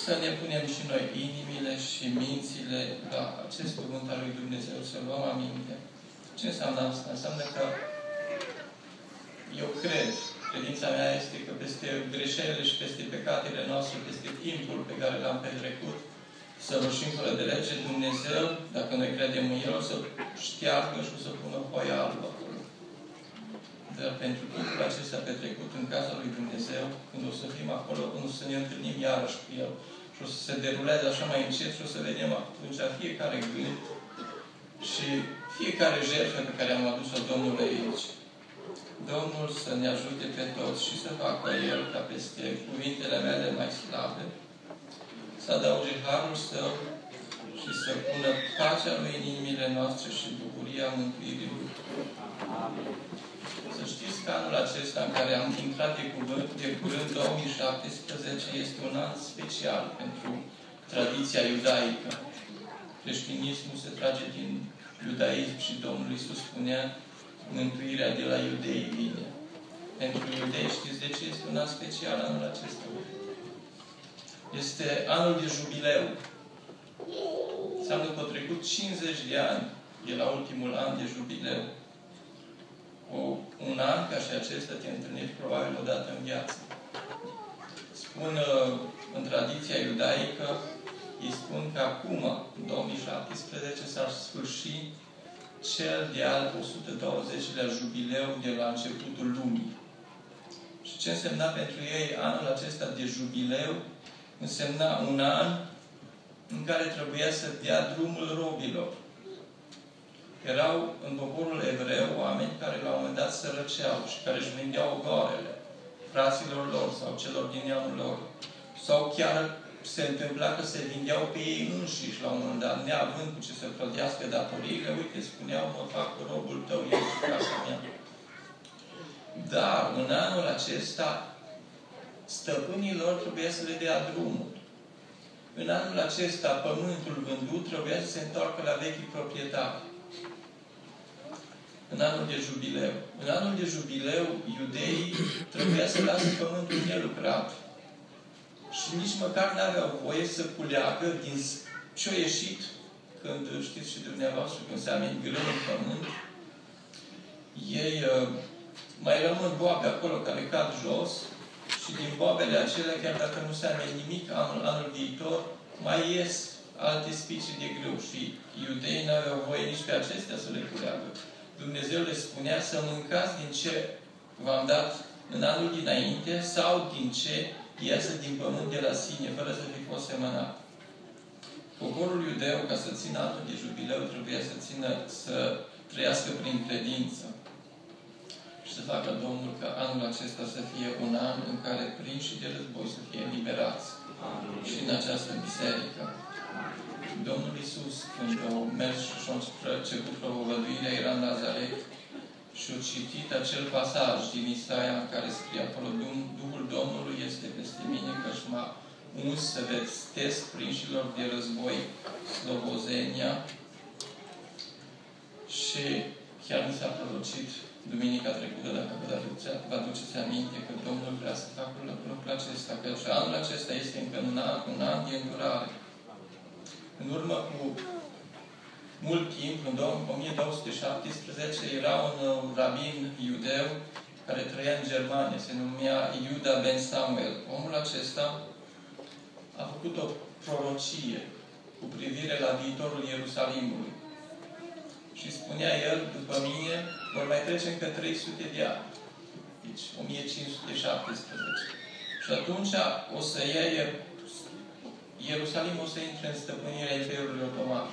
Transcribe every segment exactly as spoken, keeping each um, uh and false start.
să ne punem și noi inimile și mințile la acest cuvânt al lui Dumnezeu, să luăm aminte. Ce înseamnă asta? Înseamnă că eu cred, credința mea este că peste greșelile și peste păcatele noastre, peste timpul pe care l-am petrecut, să roșim fără de lege, Dumnezeu, dacă noi credem în El, o să șteargă și o să pună foaia albă acolo. Dar pentru timpul acesta petrecut în casa lui Dumnezeu, când o să fim acolo, când o să ne întâlnim iarăși cu El, și o să se deruleze așa mai încet și o să vedem atunci fiecare gând și fiecare jertfă pe care am adus-o Domnului aici. Domnul să ne ajute pe toți și să facă El ca peste cuvintele mele mai slabe, să adauge harul Său și să pună pacea Lui în inimile noastre și bucuria mântuirii Lui. Să știți că anul acesta în care am intrat de cuvânt, de curând două mii șaptesprezece, este un an special pentru tradiția iudaică. Creștinismul se trage din iudaism și Domnul Iisus spunea mântuirea de la iudei vine. Pentru iudei, știți de ce este un an special anul acesta? Este anul de jubileu. Înseamnă că au trecut cincizeci de ani de la ultimul an de jubileu. Cu un an ca și acesta te întâlnești probabil o dată în viață. Spun în tradiția iudaică, îi spun că acum, în două mii șaptesprezece, s-ar sfârși cel de-al o sută douăzecilea jubileu de la începutul lumii. Și ce însemna pentru ei anul acesta de jubileu? Însemna un an în care trebuia să dea drumul robilor. Erau în poporul evreu oameni care la un moment dat sărăceau și care își vindeau ogoarele fraților lor sau celor din neamul lor. Sau chiar se întâmpla că se vindeau pe ei înșiși la un moment dat, neavând cu ce să plătească datoriile, uite, spuneau, mă fac robul tău, eu și casa mea. Dar în anul acesta, stăpânii lor trebuia să le dea drumul. În anul acesta, pământul vândut trebuia să se întoarcă la vechii proprietari. În anul de jubileu. În anul de jubileu, iudeii trebuia să lasă pământul nelucrat. Și nici măcar n-aveau voie să culeagă din ce-a ieșit, când știți și dumneavoastră, când se amingră în pământ, ei uh, mai rămân boabe acolo care cad jos și din boabele acelea, chiar dacă nu se ameni nimic, anul, anul viitor, mai ies alte spicii de grâu și iudeii n-aveau voie nici pe acestea să le culeagă. Dumnezeu le spunea să mâncați din ce v-am dat în anul dinainte sau din ce iasă din pământ de la sine, fără să fi fost semănat. Poporul iudeu, ca să țină anul de jubileu, trebuia să țină, să trăiască prin credință. Și să facă Domnul ca anul acesta să fie un an în care prinși de război să fie liberați. Și în această biserică. Domnul Iisus, când a mers și a început propovăduirea, era în Nazaret și a citit acel pasaj din Isaia în care scrie acolo: Duhul Domnului este peste mine, căci m-a uns să vestesc prinșilor de război Slobozenia. Și chiar mi s-a prorocit duminica trecută, dacă vă aduceți aminte, că Domnul vrea să facă lucrul acesta, că și anul acesta este încă un an, un an de îndurare. În urmă cu mult timp, în o mie două sute șaptesprezece, era un rabin iudeu care trăia în Germania, se numea Iuda ben Samuel. Omul acesta a făcut o prorocie cu privire la viitorul Ierusalimului. Și spunea el, după mine, vor mai trece încă trei sute de ani. Deci, o mie cinci sute șaptesprezece. Și atunci o să ia Ierusalim o să intre în stăpânirea Imperiului Otoman.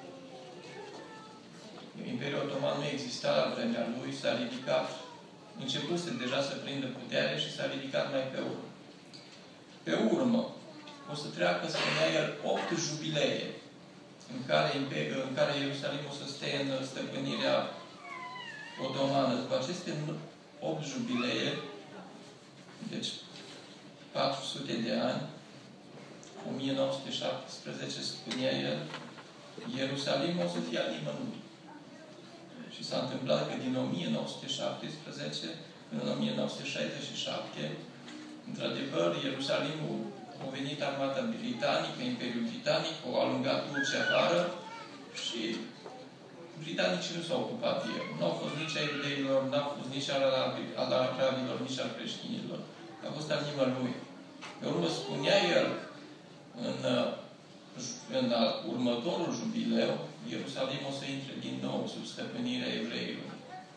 Imperiul Otoman nu exista la vremea lui, s-a ridicat, începuse deja să prindă putere și s-a ridicat mai pe urmă. Pe urmă, o să treacă, spunea el, opt jubilee în care, în care Ierusalim o să stea în stăpânirea otomană. După aceste opt jubilee, deci patru sute de ani, o mie nouă sute șaptesprezece, spunea el, Ierusalim o să fie al nimănui. Și s-a întâmplat că din o mie nouă sute șaptesprezece până în o mie nouă sute șaizeci și șapte, într-adevăr, Ierusalimul a venit armata britanică, Imperiul Britanic, au alungat turci afară și britanicii nu s-au ocupat de el. Nu au fost nici a iudeilor, nu au fost nici al arabilor, nici al creștinilor. A fost al nimălui. Pe urmă spunea el în, în următorul jubileu, Ierusalim o să intre din nou sub stăpânirea evreilor.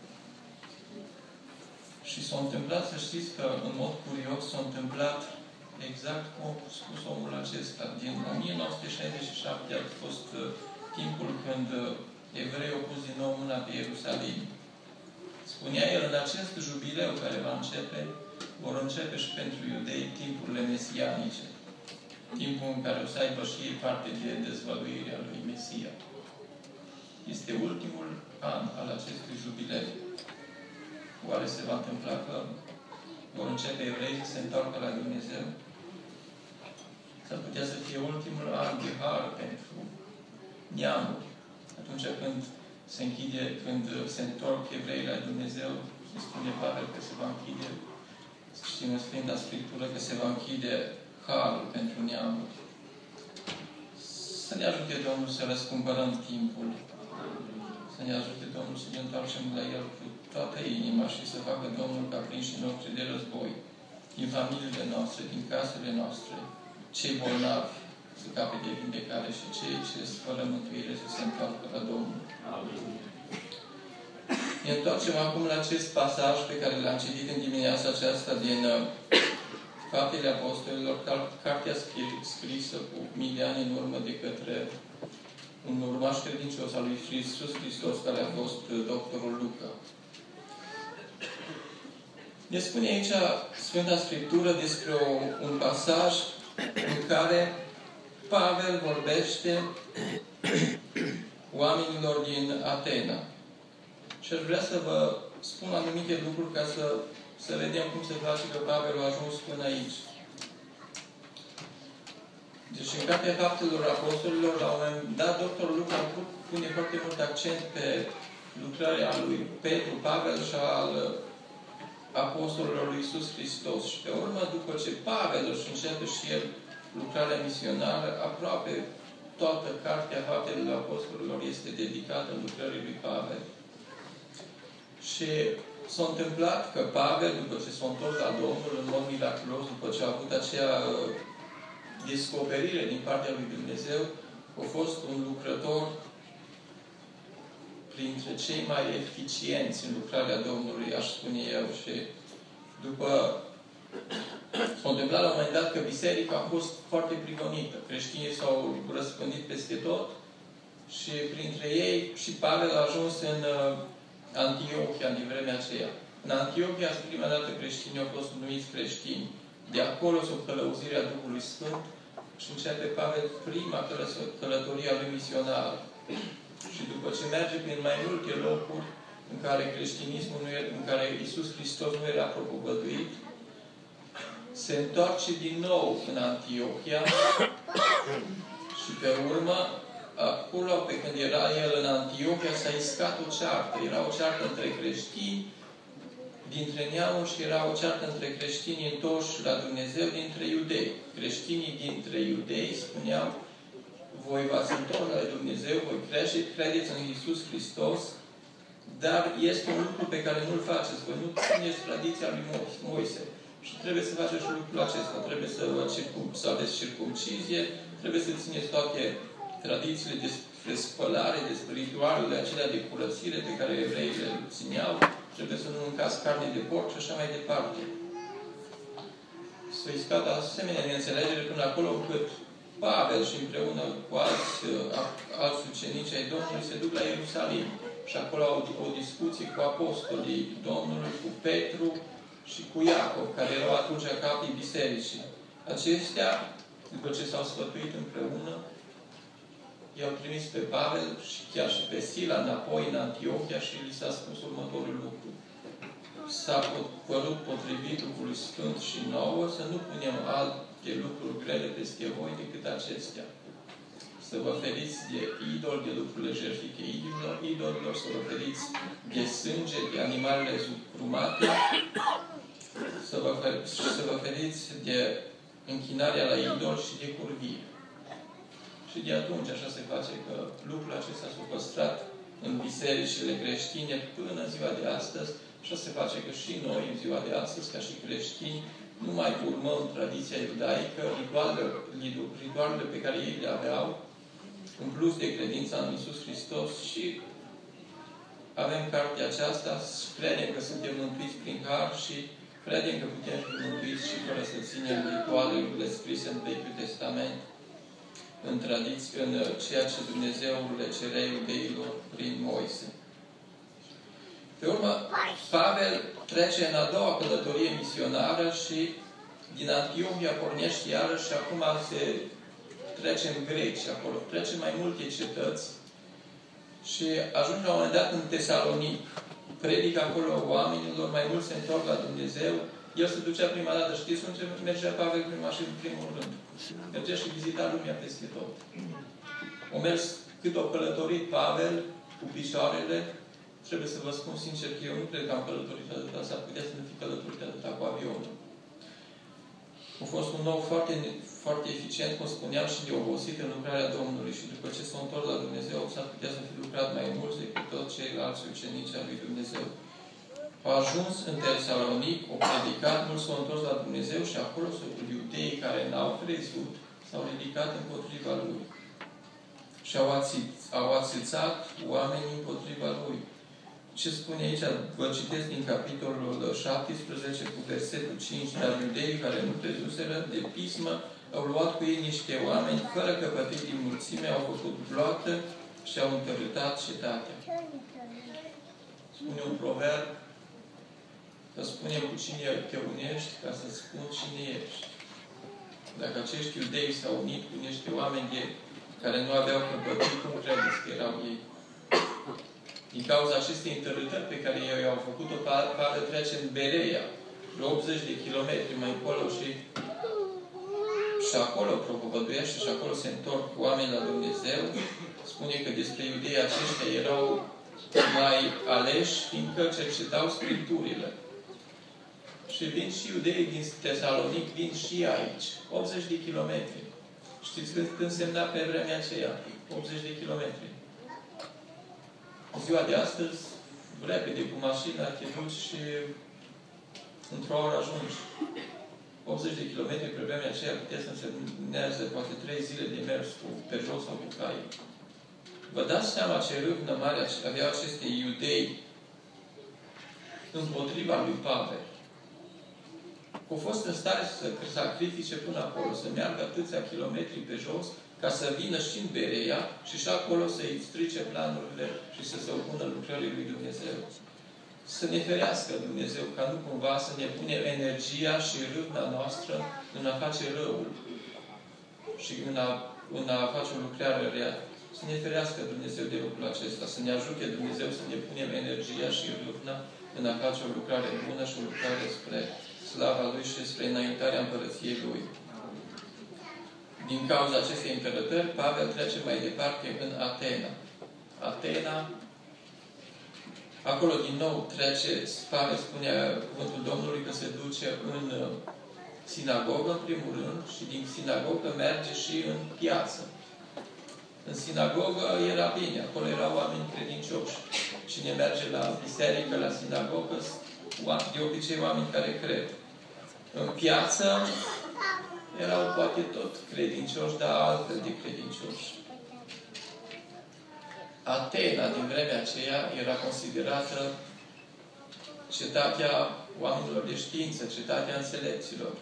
Și s-a întâmplat, să știți că, în mod curios, s-a întâmplat exact cum a spus omul acesta. Din o mie nouă sute șaizeci și șapte a fost uh, timpul când uh, evreii au pus din nou mâna pe Ierusalim. Spunea el, în acest jubileu care va începe, vor începe și pentru iudei timpurile mesianice. Timpul în care o să aibă și ei parte de dezvăluirea lui Mesia. Este ultimul an al acestui jubileu. Oare se va întâmpla că vor începe evreii să se întoarcă la Dumnezeu? S-ar putea să fie ultimul an de har pentru neamuri. Atunci când se închide, când se întorc evreii la Dumnezeu, se spune Pavel că se va închide, știm în Sfânta Scriptură că se va închide harul pentru neamuri. Să ne ajute Domnul să răscumpărăm timpul. Să ne ajute Domnul să ne întoarcem la El cu toată inima și să facă Domnul ca prinșii noștri de război, din familiile noastre, din casele noastre, cei bolnavi să capete vindecare și cei ce fără mântuire să se întoarcă la Domnul. Amin. Ne întoarcem acum la acest pasaj pe care l-am citit în dimineața aceasta din Faptele Apostolilor, cartea scrisă cu mii de ani în urmă de către un urmaș credincios al lui Iisus Hristos, care a fost doctorul Luca. Ne spune aici Sfânta Scriptură despre o, un pasaj în care Pavel vorbește oamenilor din Atena. Și aș vrea să vă spun anumite lucruri ca să, să vedem cum se face că Pavel a ajuns până aici. Deci, în Cartea Faptelor Apostolilor, la un moment dat, doctorul Luca pune foarte mult accent pe lucrarea lui Petru, Pavel și al apostolilor lui Iisus Hristos. Și pe urmă, după ce Pavel își începe și el lucrarea misionară, aproape toată Cartea Faptelor Apostolilor este dedicată lucrării lui Pavel. Și s-a întâmplat că Pavel, după ce s-a întors la Domnul, în mod miraculos, după ce a avut acea descoperire din partea lui Dumnezeu, a fost un lucrător printre cei mai eficienți în lucrarea Domnului, aș spune eu. Și după s-a întâmplat la un moment dat că biserica a fost foarte prigonită. Creștinii s-au răspândit peste tot și printre ei și Pavel a ajuns în Antiochia din vremea aceea. În Antiochia, prima dată creștinii au fost numiți creștini. De acolo, sub călăuzirea Duhului Sfânt, și începe Pavel prima călătorie a lui misionar. Și după ce merge prin mai multe locuri în care creștinismul nu era, în care Iisus Hristos nu era propovăduit, se întoarce din nou în Antiochia și pe urmă, acolo, pe când era el în Antiochia, s-a iscat o ceartă. Era o ceartă între creștini dintre neamuri și era o ceartă între creștinii întorși la Dumnezeu dintre iudei. Creștinii dintre iudei spuneau: voi v-ați întors la Dumnezeu, voi crește, credeți în Iisus Hristos, dar este un lucru pe care nu-l faceți. Voi nu țineți tradiția lui Moise. Și trebuie să faceți și lucrul acesta. Trebuie să, vă circum, să aveți circumcizie, trebuie să țineți toate tradițiile despre spălare, despre ritualele acelea de curățire pe care evreii le țineau. Trebuie să nu mâncați carne de porc și așa mai departe. S-a iscat asemenea neînțelegere până acolo încât Pavel și împreună cu alți, alți ucenici ai Domnului se duc la Ierusalim. Și acolo au o discuție cu apostolii Domnului, cu Petru și cu Iacov, care erau atunci capii bisericii. Aceștia, după ce s-au sfătuit împreună, i-au trimis pe Pavel și chiar și pe Sila înapoi în Antiochia și li s-a spus următorul lucru. S-a părut potrivit Duhului Sfânt și nouă să nu punem alte lucruri grele peste voi decât acestea. Să vă feriți de idol, de lucrurile jertfice idolilor, idolilor, să vă feriți de sânge, de animalele zucrumate, să vă, să vă feriți de închinarea la idol și de curvie. Și de atunci așa se face că lucrul acesta s-a păstrat în bisericile creștine până în ziua de astăzi. Așa se face că și noi, în ziua de astăzi, ca și creștini, nu mai urmăm tradiția iudaică, ritualele, ritualele pe care ei le aveau, în plus de credința în Iisus Hristos, și avem cartea aceasta, credem că suntem mântuiți prin har și credem că putem fi mântuiți și fără să ținem ritualele scrise în Vechiul Testament, în tradiție, în ceea ce Dumnezeu le cerea iudeilor prin Moise. Pe urmă, Pavel trece în a doua călătorie misionară și din Antiohia pornește iarăși și acum se trece în Greci, acolo trece mai multe cetăți și ajunge la un moment dat în Tesalonic. Predică acolo oamenilor, mai mult se întorc la Dumnezeu. El se ducea prima dată, știți unde mergea Pavel prima și în primul rând? Mergea și vizita lumea peste tot. O mers cât o călătorit Pavel cu picioarele. Trebuie să vă spun sincer că eu nu cred că am călătorit atâta, s-ar putea să nu fi călătorit atâta cu avionul. A fost un nou foarte, foarte eficient, cum spuneam, și de obosit în lucrarea Domnului. Și după ce s-a întors la Dumnezeu, s-ar putea să fi lucrat mai mult decât tot ceilalți ucenici al lui Dumnezeu. A ajuns în Tesalonic, o predicat, mult s-a întors la Dumnezeu și acolo sunt iudeii care n-au crezut, s-au ridicat împotriva lui. Și au, ațit, au ațițat oamenii împotriva lui. Ce spune aici? Vă citesc din capitolul șaptesprezece cu versetul cinci. Dar iudeii care nu crezuseră de pismă au luat cu ei niște oameni fără căpătâi din mulțime, au făcut bloată și au întărâtat cetatea. Spune un proverb că spune cu cine te unești ca să spun cine ești. Dacă acești iudei s-au unit cu niște oameni de, care nu aveau căpătâi, cum credeți că erau ei? Din cauza acestei întărâtări pe care ei au făcut-o, Pavel trece în Bereia, de optzeci de kilometri mai încolo și, și acolo propovăduiește și acolo se întorc oameni la Dumnezeu. Spune că despre iudei aceștia erau mai aleși, fiindcă cercetau Scripturile. Și vin și iudeii din Tesalonic, vin și aici. optzeci de kilometri. Știți cât însemna pe vremea aceea? optzeci de kilometri. În ziua de astăzi, repede, cu mașina, te duci și într-o oră ajungi. optzeci de kilometri pe vremea aceea putea să însemnează poate trei zile de mers cu, pe jos sau cu cai. Vă dați seama ce râvnă mare aveau aceste iudei împotriva lui Pavel. Au fost în stare să sacrifice până acolo, să meargă atâția kilometri pe jos, ca să vină și în Bereia și și acolo să-i strice planurile și să se opună lucrării lui Dumnezeu. Să ne ferească Dumnezeu, ca nu cumva să ne punem energia și râvna noastră în a face răul și în a, în a face o lucrare rea. Să ne ferească Dumnezeu de lucrul acesta, să ne ajute Dumnezeu să ne punem energia și râvna în a face o lucrare bună și o lucrare spre slava Lui și spre înaintarea împărăției Lui. Din cauza acestei întărătări, Pavel trece mai departe în Atena. Atena, acolo din nou trece, Pavel spunea cuvântul Domnului că se duce în sinagogă, în primul rând, și din sinagogă merge și în piață. În sinagogă era bine, acolo erau oameni credincioși. Cine merge la biserică, la sinagogă, de obicei oameni care cred. În piață erau poate tot credincioși, dar altfel de credincioși. Atena, din vremea aceea, era considerată cetatea oamenilor de știință, cetatea înțelepților.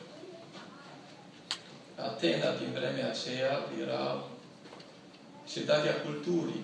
Atena, din vremea aceea, era cetatea culturii.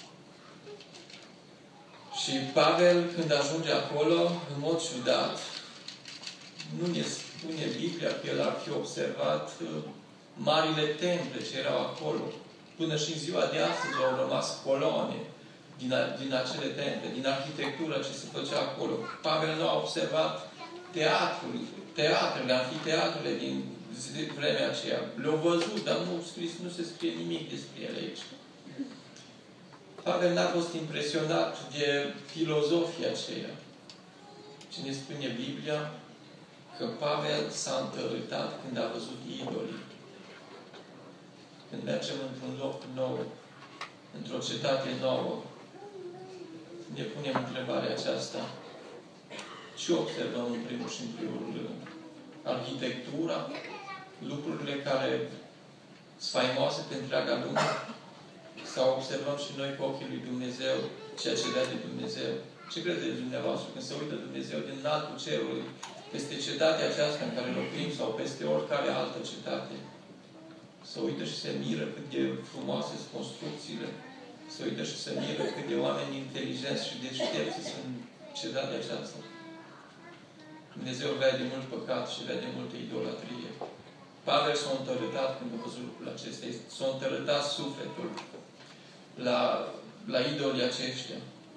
Și Pavel, când ajunge acolo, în mod ciudat, nu ne spune Biblia că el ar fi observat marile temple ce erau acolo. Până și în ziua de astăzi au rămas coloane din, din acele temple, din arhitectura ce se făcea acolo. Pavel nu a observat teatrul, teatrele, anfiteatrele din vremea aceea. Le-au văzut, dar nu, scris, nu se scrie nimic despre ele aici. Pavel n-a fost impresionat de filozofia aceea. Ce ne spune Biblia? că Pavel s-a întărâtat când a văzut idolii. Când mergem într-un loc nou, într-o cetate nouă, ne punem întrebarea aceasta. Ce observăm în primul și în primul rând? Arhitectura, lucrurile care sunt faimoase pe întreaga lume, sau observăm și noi cu ochii lui Dumnezeu ceea ce vede Dumnezeu? Ce credeți dumneavoastră când se uită Dumnezeu din înaltul cerului peste cetatea aceasta în care locuim sau peste oricare altă cetate? Se uită și se miră cât de frumoase sunt construcțiile. Se uită și se miră cât de oameni inteligenți și deștepți sunt în cetatea aceasta. Dumnezeu vede mult păcat și vede multă idolatrie. Pavel s-a întărâtat când a văzut lucrul acesta. S-a întărâtat sufletul la, la idolii aceștia.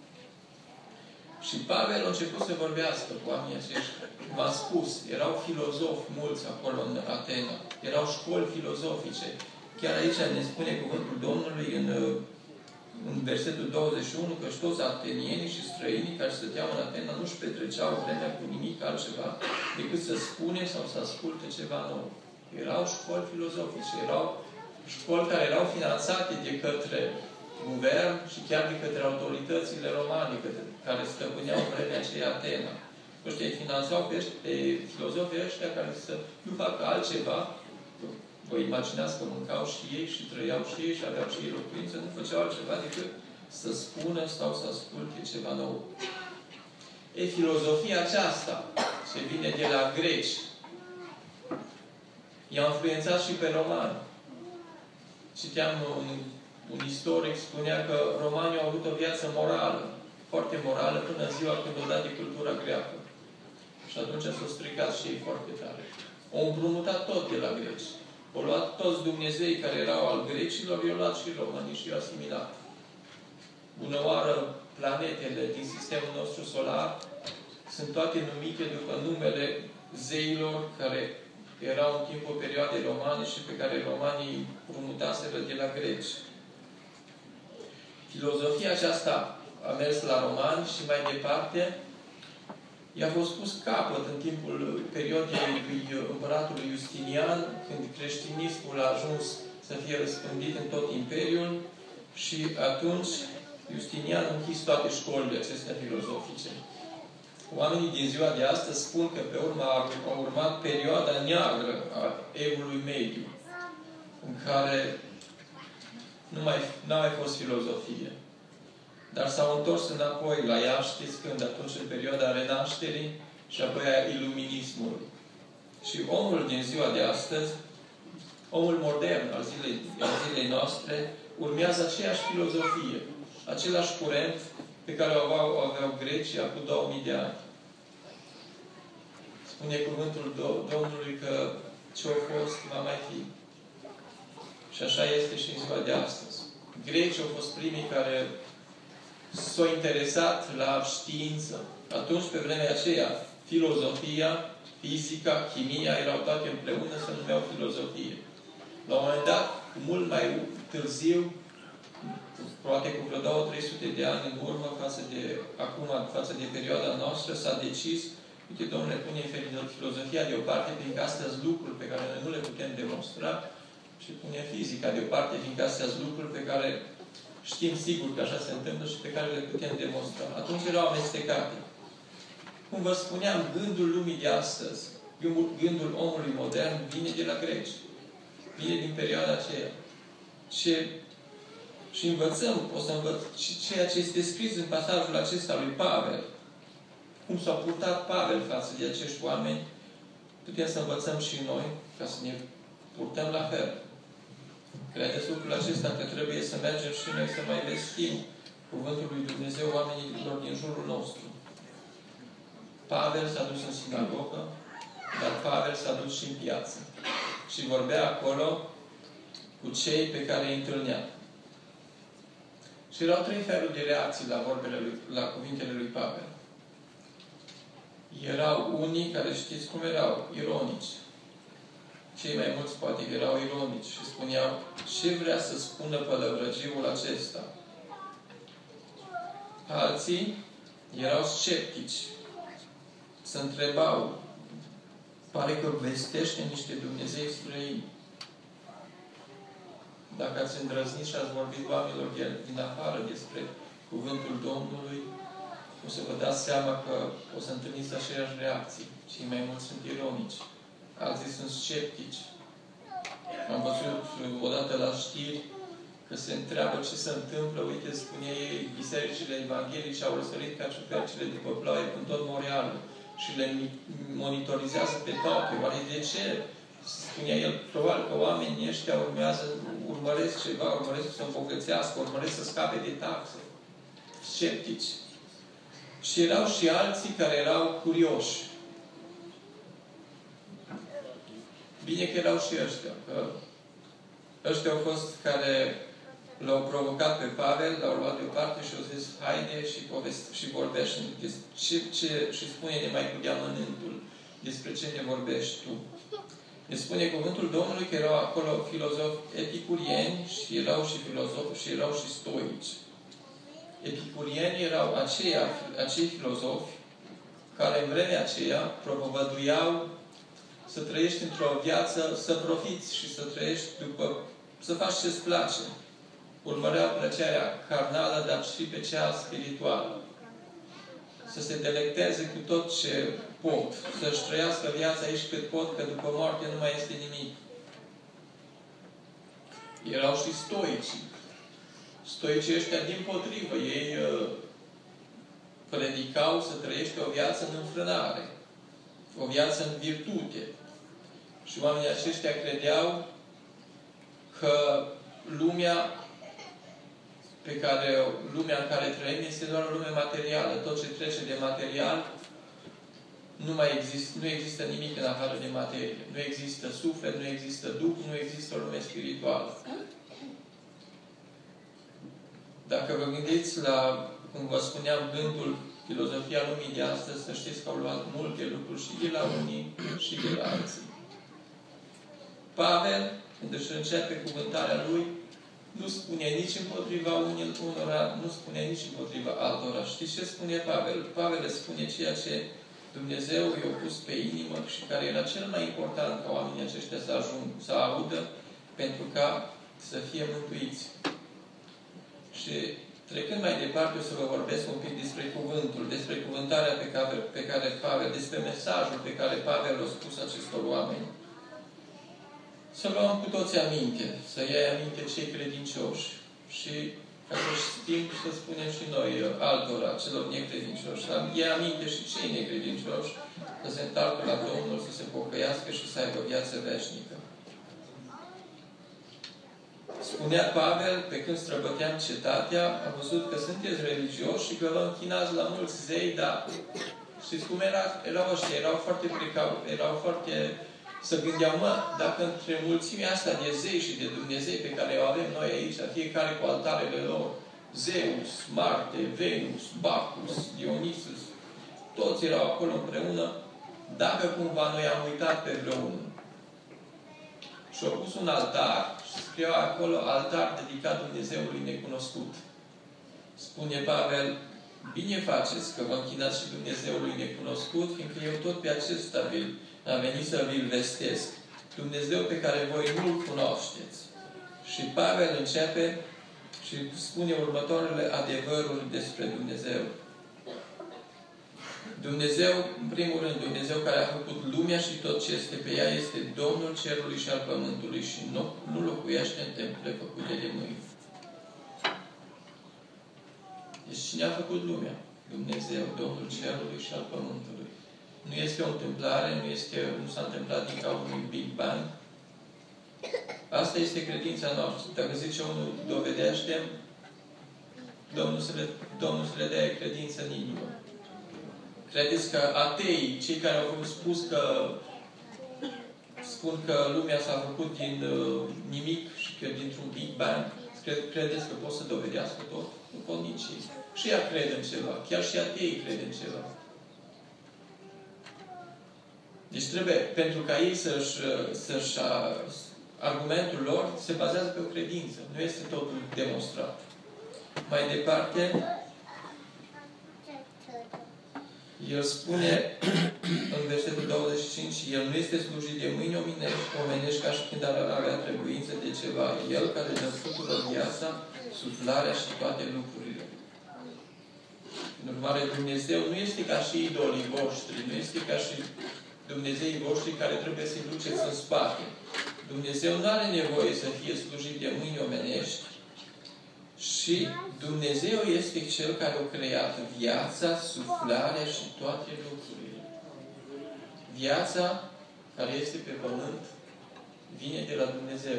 Și Pavel a început să vorbească cu oamenii aceștia. V-am spus, erau filozofi mulți acolo în Atena. Erau școli filozofice. Chiar aici ne spune cuvântul Domnului în, în versetul douăzeci și unu că și toți atenienii și străinii care stăteau în Atena nu-și petreceau vremea cu nimic altceva decât să spune sau să asculte ceva nou. Erau școli filozofice. Erau școli care erau finanțate de către guvern și chiar de către autoritățile romane care stăpâneau vremea aceea Atena. Ăștia îi finanțau pe, pe filozofii ăștia care să nu facă altceva. Vă imaginați că mâncau și ei și trăiau și ei și aveau și ei locuință. Nu făceau altceva decât să spună sau să asculte ceva nou. E, filozofia aceasta se vine de la greci. I-a influențat și pe romani. Citeam un Un istoric spunea că romanii au avut o viață morală, foarte morală, până în ziua când au dat de cultura greacă. Și atunci s-au stricat și ei foarte tare. Au împrumutat tot de la greci. Au luat toți Dumnezei care erau al grecilor, i-au luat și romanii și i-au asimilat. Bună oară, planetele din sistemul nostru solar sunt toate numite după numele zeilor care erau în timpul perioadei romane și pe care romanii împrumutaseră de la greci. Filozofia aceasta a mers la romani și mai departe i-a fost pus capăt în timpul perioadei lui împăratului Justinian, când creștinismul a ajuns să fie răspândit în tot imperiul și atunci Justinian a închis toate școlile acestea filozofice. Oamenii din ziua de astăzi spun că pe urmă a urmat perioada neagră a evului mediu, în care nu mai, n-a mai fost filozofie. Dar s-au întors înapoi la ea, știți când? Atunci în perioada renașterii și apoi a iluminismului. Și omul din ziua de astăzi, omul modern al zilei, al zilei noastre, urmează aceeași filozofie, același curent pe care o aveau, aveau grecii acum două mii de ani. Spune cuvântul Domnului că ce-a fost va mai fi. Și așa este și în ziua de astăzi. Grecii au fost primii care s-au interesat la știință. Atunci, pe vremea aceea, filozofia, fizica, chimia erau toate împreună, se numeau filozofie. La un moment dat, mult mai târziu, poate cu vreo două trei sute de ani în urmă, față de acum, față de perioada noastră, s-a decis, uite, Domnule, pune filozofia deoparte, fiindcă astea sunt lucruri pe care noi nu le putem demonstra, și pune fizica deoparte, fiindcă astea sunt lucruri pe care știm sigur că așa se întâmplă și pe care le putem demonstra. Atunci erau amestecate. Cum vă spuneam, gândul lumii de astăzi, gândul, gândul omului modern, vine de la greci. Vine din perioada aceea. Ce, și învățăm, o să învăț, și ceea ce este scris în pasajul acesta lui Pavel, cum s-a purtat Pavel față de acești oameni, putem să învățăm și noi, ca să ne purtăm la fel. Credeți lucrul acesta că trebuie să mergem și noi să mai vestim cuvântul lui Dumnezeu oamenilor din jurul nostru. Pavel s-a dus în sinagogă, dar Pavel s-a dus și în piață. Și vorbea acolo cu cei pe care îi întâlnea. Și erau trei feluri de reacții la vorbele lui, la cuvintele lui Pavel. Erau unii care știți cum erau, ironici. Cei mai mulți poate erau ironici și spuneau ce vrea să spună pălăvrăgiul acesta. Alții erau sceptici. Se întrebau pare că vestește niște Dumnezei străini. Dacă ați îndrăznit și ați vorbit oamenilor din afară despre cuvântul Domnului, o să vă dați seama că o să întâlniți aceeași reacții. Cei mai mulți sunt ironici. Alții sunt sceptici. Am văzut odată la știri că se întreabă ce se întâmplă. Uite, spune ei, bisericile evanghelice au răsărit ca ciupercile după ploaie în tot Montrealul și le monitorizează pe toate. Oare de ce? Spunea el, probabil că oamenii ăștia urmează, urmăresc ceva, urmăresc să îmbogățească, urmăresc să scape de taxe. Sceptici. Și erau și alții care erau curioși. Bine că erau și ăștia. Că ăștia au fost care l-au provocat pe Pavel, l-au luat deoparte și au zis, haide și, povesti, și vorbești ce, ce, și spune-ne mai cu deamănântul despre ce ne vorbești tu. Ne spune cuvântul Domnului că erau acolo filozofi epicurieni și erau și filozofi și erau și stoici. Epicurieni erau aceia, acei filozofi care în vremea aceea propovăduiau să trăiești într-o viață, să profiți și să trăiești după, să faci ce-ți place. Urmăreau plăcerea carnală, dar și pe cea spirituală. Să se delecteze cu tot ce pot. Să-și trăiască viața aici cât pot, că după moarte nu mai este nimic. Erau și stoicii. Stoicii ăștia, dimpotrivă, ei uh, predicau să trăiești o viață în înfrânare. O viață în virtute. Și oamenii aceștia credeau că lumea pe care, lumea în care trăim este doar o lume materială. Tot ce trece de material nu mai există, nu există nimic în afară de materie. Nu există suflet, nu există duh, nu există o lume spirituală. Dacă vă gândiți la, cum vă spuneam, gândul, filozofia lumii de astăzi, să știți că au luat multe lucruri și de la unii și de la alții. Pavel, când își începe cuvântarea lui, nu spune nici împotriva unora, nu spune nici împotriva altora. Știți ce spune Pavel? Pavel spune ceea ce Dumnezeu i-a pus pe inimă și care era cel mai important ca oamenii aceștia să ajung, să audă, pentru ca să fie mântuiți. Și trecând mai departe, o să vă vorbesc un pic despre cuvântul, despre cuvântarea pe care, pe care Pavel, despre mesajul pe care Pavel l-a spus acestor oameni. Să luăm cu toți aminte, să iei aminte cei credincioși și ca să știm să spunem și noi altora, celor necredincioși. Să iei aminte și cei necredincioși să se întoarcă la Domnul, să se pocăiască și să aibă viață veșnică. Spunea Pavel, pe când străbăteam cetatea, am văzut că sunteți religioși și că vă închinați la mulți zei, dar știți cum era? Erau ăștia, erau foarte precau, erau foarte... Să gândeau, mă, dacă între mulțimea asta de zei și de Dumnezei pe care o avem noi aici, fiecare cu altarele lor, Zeus, Marte, Venus, Bacchus, Dionisus, toți erau acolo împreună, dacă cumva noi am uitat pe vreunul. Și-au pus un altar și scriu acolo altar dedicat Dumnezeului necunoscut. Spune Pavel, bine faceți că vă închinați și Dumnezeului necunoscut, fiindcă eu tot pe acesta vi am venit să vi-l vestesc. Dumnezeu pe care voi nu-l cunoașteți. Și Pavel începe și spune următoarele adevăruri despre Dumnezeu. Dumnezeu, în primul rând, Dumnezeu care a făcut lumea și tot ce este pe ea, este Domnul cerului și al pământului și nu, nu locuiește în temple făcute de mâini. Deci cine a făcut lumea? Dumnezeu, Domnul cerului și al pământului. Nu este o întâmplare, nu, este, nu s-a întâmplat din cauza unui Big Bang. Asta este credința noastră. Dacă zice unul, dovedește, Domnul să le, Domnul să le dea credință în inimă. Credeți că ateii, cei care au spus că spun că lumea s-a făcut din uh, nimic și că dintr-un Big Bang, credeți că pot să dovedească tot? Nu pot nici ei. Și ea crede în ceva. Chiar și ateii crede în ceva. Deci trebuie, pentru ca ei să-și, să-și argumentul lor se bazează pe o credință. Nu este totul demonstrat. Mai departe, El spune în versetul douăzeci și cinci, El nu este slujit de mâini omenești, omenești ca și când ar avea trebuință de ceva. El care dă fructul viața, suflarea și toate lucrurile. În urmare, Dumnezeu nu este ca și idolii voștri, nu este ca și Dumnezeii voștri care trebuie să-i duceți în spate. Dumnezeu nu are nevoie să fie slujit de mâini omenești și Dumnezeu este Cel care a creat viața, suflarea și toate lucrurile. Viața care este pe pământ vine de la Dumnezeu.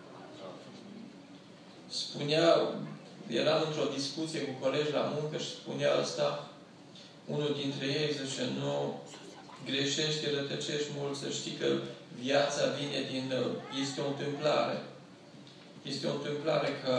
Spunea, eram într-o discuție cu colegi la muncă și spunea asta, unul dintre ei zice, nu, greșești, rătăcești mult, să știi că viața vine din, este o întâmplare. Este o întâmplare că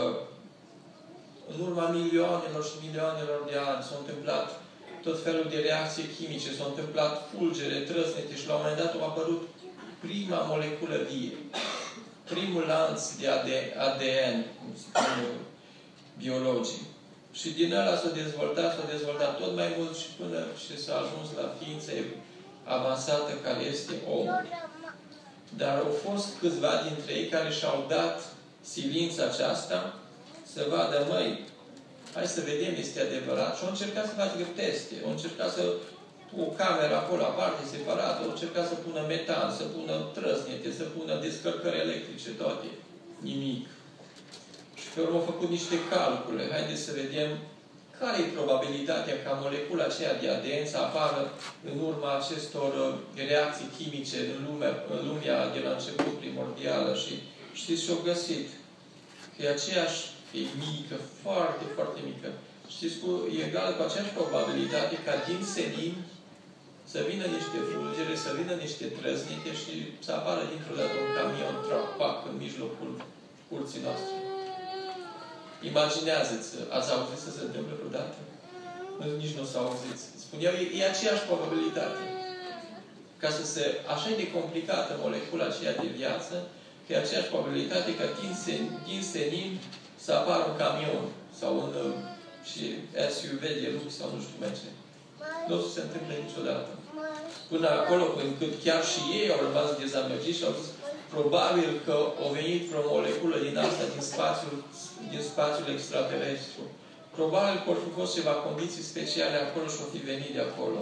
în urma milioanelor și milioanelor de ani s-au întâmplat tot felul de reacții chimice, s-au întâmplat fulgere, trăsnete și la un moment dat a apărut prima moleculă vie. Primul lanț de A D N, cum spun biologii. Și din ăla s-a dezvoltat, s-a dezvoltat tot mai mult și până și s-a ajuns la ființa avansată care este omul. Dar au fost câțiva dintre ei care și-au dat silința aceasta să vadă, măi, hai să vedem, este adevărat. Și au încercat să facă teste. Au încercat să o cameră acolo, aparte, separată. Au încercat să pună metan, să pună trăsnete, să pună descărcări electrice, toate. Nimic. Și pe urmă au făcut niște calcule. Haideți să vedem care e probabilitatea ca molecula aceea de A D N să apară în urma acestor reacții chimice în lumea, în lumea de la început primordială. Și știți ce au găsit? Că e aceeași, e mică, foarte, foarte mică. Știți, cu, e egală cu aceeași probabilitate ca din senin să vină niște fulgere, să vină niște trăsnite și să apară dintr-o dată un camion trapac în mijlocul curții noastre. Imaginează-ți, ați auzit să se întâmple vreodată? Nici nu s-a auzit. Spuneau, e, e aceeași probabilitate. Ca să se, așa e de complicată molecula aceea de viață, că e aceeași probabilitate ca din, sen, din senin să apară un camion sau un și S U V de lux sau nu știu mai ce. Nu o să se întâmple niciodată. Până acolo, încât chiar și ei au rămas dezamăgiți și au zis, probabil că au venit vreo moleculă din asta, din spațiul, din spațiul extraterestru. Probabil că ar fi fost ceva condiții speciale acolo și au fi venit de acolo.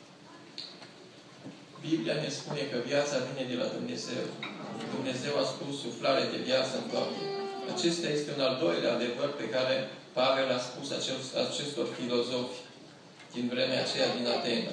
Biblia ne spune că viața vine de la Dumnezeu. Dumnezeu a spus suflare de viață în toate. Acesta este un al doilea adevăr pe care Pavel a spus acestor filozofi din vremea aceea din Atena.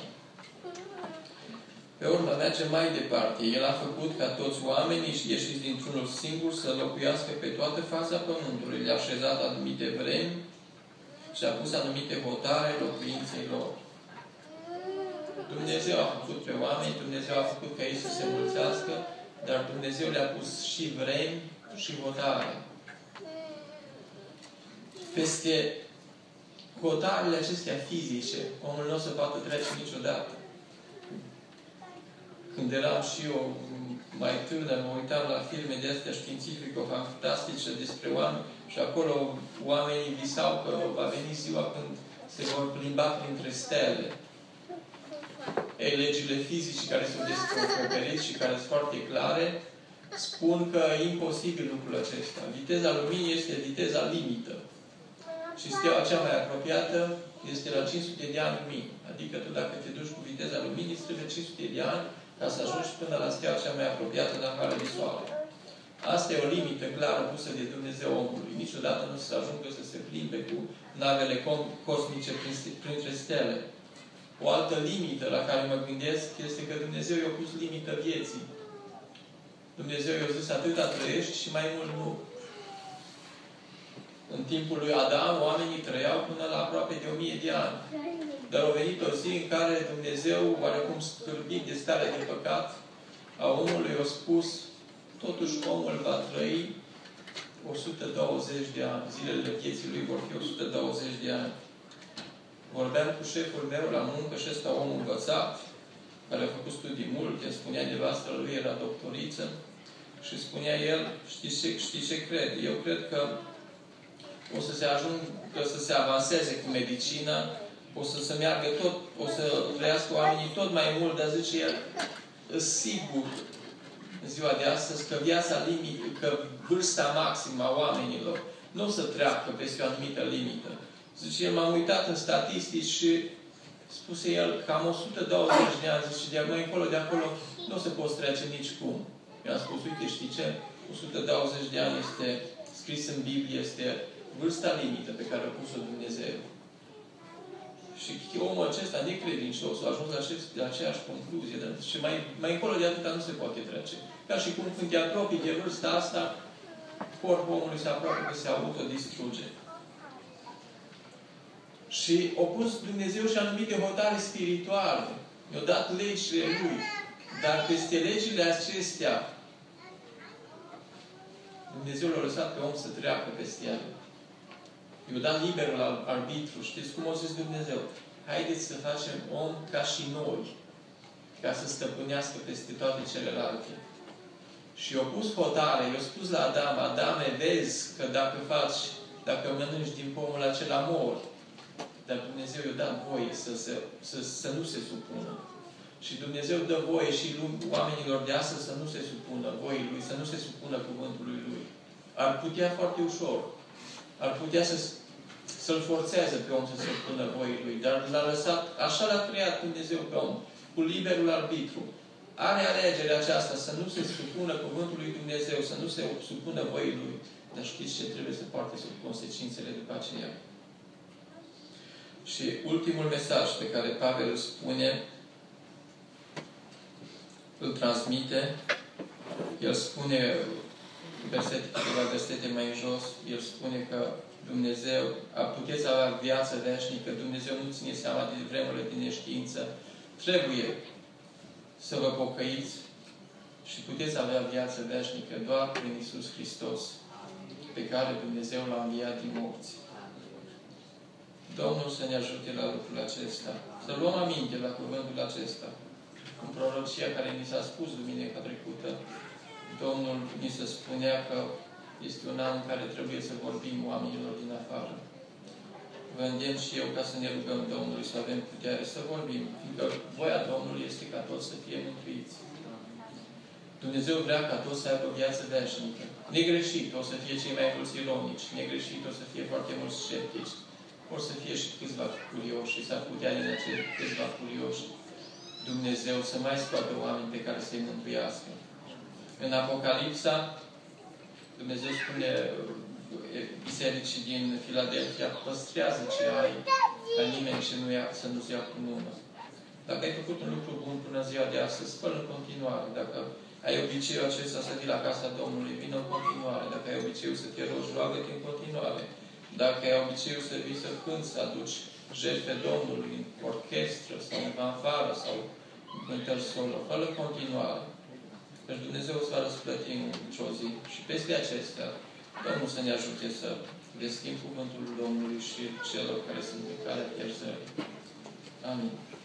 Pe urmă merge mai departe. El a făcut ca toți oamenii și ieșiți dintr-unul singur să locuiască pe toată fața pământului. Le-a așezat anumite vremi și a pus anumite hotare locuinței lor. Dumnezeu a făcut pe oameni, Dumnezeu a făcut ca ei să se mulțească, dar Dumnezeu le-a pus și vremi și hotare. Peste hotarele acestea fizice, omul nu o să poată trece niciodată. Când eram și eu mai tânăr, mă uitam la filme de astea științifico-fantastice despre oameni și acolo oamenii visau că va veni ziua când se vor plimba printre stele. Ei, legile fizice care s-au descoperit și care sunt foarte clare spun că e imposibil lucrul acesta. Viteza luminii este viteza limită. Și steaua cea mai apropiată este la cinci sute de ani luminii. Adică tu dacă te duci cu viteza luminii, îți trebuie cinci sute de ani ca să ajungi până la steaua cea mai apropiată de afară de Soare. Asta e o limită clară pusă de Dumnezeu omului. Niciodată nu se ajungă să se plimbe cu navele cosmice printre stele. O altă limită la care mă gândesc este că Dumnezeu i-a pus limită vieții. Dumnezeu i-a zis atâta trăiești și mai mult nu. În timpul lui Adam, oamenii trăiau până la aproape de o mie de ani. Dar a venit o zi în care Dumnezeu, oarecum scârbit de starea de păcat a omului, a spus, totuși omul va trăi o sută douăzeci de ani. Zilele vieții lui vor fi o sută douăzeci de ani. Vorbeam cu șeful meu la muncă și ăsta om învățat, care a făcut studii multe, spunea nevastă lui, era doctoriță, și spunea el, știi ce, știi ce cred? Eu cred că o să se ajungă să se avanseze cu medicina o să se meargă tot, o să trăiască oamenii tot mai mult, dar zice el, sigur, în ziua de astăzi, că viața limită, că vârsta maximă a oamenilor nu o să treacă peste o anumită limită. Zice el, m-am uitat în statistici și spuse el, cam o sută douăzeci de ani, zice, de mai încolo, de acolo, nu o să poți trece nici cum. I-am spus, uite, știi ce? o sută douăzeci de ani este scris în Biblie, este vârsta limită pe care a pus-o Dumnezeu. Și omul acesta, necredincios, a ajuns la, la aceeași concluzie. Dar și mai, mai încolo de atâta nu se poate trece. Ca și cum când te apropii de vârsta asta, corpul omului se apropie că se autodistruge. Și a pus Dumnezeu și anumite hotare spirituale. I-a dat legile Lui. Dar peste legile acestea, Dumnezeu l-a lăsat pe om să treacă peste ele. I-a dat liberul arbitru. Știți cum a zis Dumnezeu? Haideți să facem om ca și noi, ca să stăpânească peste toate celelalte. Și i-a pus hotare, i-a spus la Adam, Adame, vezi că dacă faci, dacă mănânci din pomul acela mori. Dar Dumnezeu i-a dat voie să, să, să, să nu se supună. Și Dumnezeu dă voie și oamenilor de astăzi să nu se supună voii Lui, să nu se supună cuvântului Lui. Ar putea foarte ușor. Ar putea să, să-l forțeze pe om să se supună voii Lui. Dar l-a lăsat, așa l-a creat Dumnezeu pe om, cu liberul arbitru. Are alegerea aceasta să nu se supună cuvântului Dumnezeu, să nu se supună voii Lui. Dar știți ce trebuie să poarte sub consecințele după aceea. Și ultimul mesaj pe care Pavel îl spune, îl transmite, el spune, versete, câteva versete mai jos, el spune că Dumnezeu, puteți avea viață veșnică, Dumnezeu nu ține seama de vremurile de neștiință, trebuie să vă pocăiți și puteți avea viață veșnică doar prin Iisus Hristos, pe care Dumnezeu l-a înviat din morți. Domnul să ne ajute la lucrul acesta. Să luăm aminte la cuvântul acesta. În prorocia care ni s-a spus duminica trecută, Domnul ni se spunea că este un an în care trebuie să vorbim oamenilor din afară. Vă îndemn și eu ca să ne rugăm Domnului să avem putere să vorbim, fiindcă voia Domnului este ca toți să fie mântuiți. Dumnezeu vrea ca toți să aibă viață veșnică. Negreșit o să fie cei mai mulți ironici, negreșit o să fie foarte mulți sceptici, o să fie și câțiva curioși și s-ar putea din acei câțiva curioși Dumnezeu să mai scoată oameni pe care să-i mântuiască. În Apocalipsa, Dumnezeu spune bisericii din Filadelfia, păstrează ce ai, ca nimeni și nu ia, să nu-ți ia cu mână. Dacă ai făcut un lucru bun până ziua de astăzi, spăl în continuare. Dacă ai obiceiul acesta să vii la casa Domnului, vină în continuare. Dacă ai obiceiul să te rogi, roagă-te în continuare. Dacă ai obiceiul să vii să cânți, să aduci jertfe Domnului în orchestră sau în fanfară sau în cântări solo, fă-l în continuare. Deci Dumnezeu îți va răsplăti într-o zi. Și peste acestea, Domnul să ne ajute să deschim cuvântul Domnului și celor care sunt pe calea pierzării. Amin.